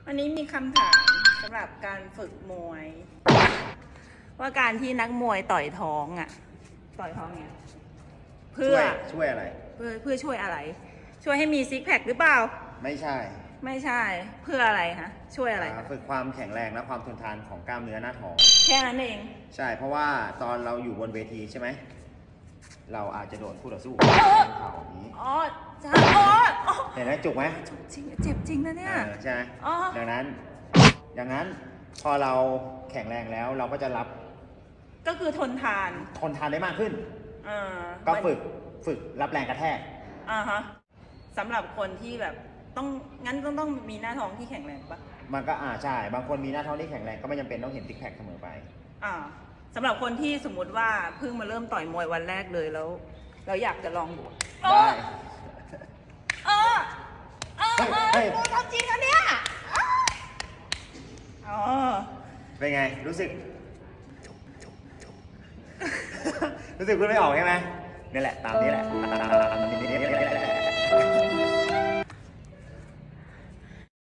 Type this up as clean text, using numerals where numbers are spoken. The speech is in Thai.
วันนี้มีคำถามสำหรับการฝึกมวย ว่าการที่นักมวยต่อยท้องต่อยท้องเนี่ยเพื่อช่วยอะไรเพื่อช่วยอะไร ช่วยให้มีซิกแพคหรือเปล่าไม่ใช่ไม่ใช่เพื่ออะไรคะช่วยอะไรคะฝึกความแข็งแรงและความทนทานของกล้ามเนื้อหน้าท้องแค่นั้นเองใช่เพราะว่าตอนเราอยู่บนเวทีใช่ไหมเราอาจจะโดนคู่ต่อสู้เข่าอย่างนี้อ๋อใช่เห็นไหมจุกไหมจริงเจ็บจริงนะเนี่ยใช่ไหมดังนั้นพอเราแข็งแรงแล้วเราก็จะรับก็คือทนทานได้มากขึ้นก็ฝึกรับแรงกระแทกฮะสำหรับคนที่แบบต้องมีหน้าท้องที่แข็งแรงปะมันก็ใช่บางคนมีหน้าท้องที่แข็งแรงก็ไม่จำเป็นต้องเห็นซิกแพคเสมอไปสำหรับคนที่สมมุติว่าเพิ่งมาเริ่มต่อยมวยวันแรกเลยแล้วเราอยากจะลองดูได้ทำจริงอันเนี้ยเป็นไงรู้สึกพูดไม่ออกใช่ไหมนี่แหละตามนี้แหละ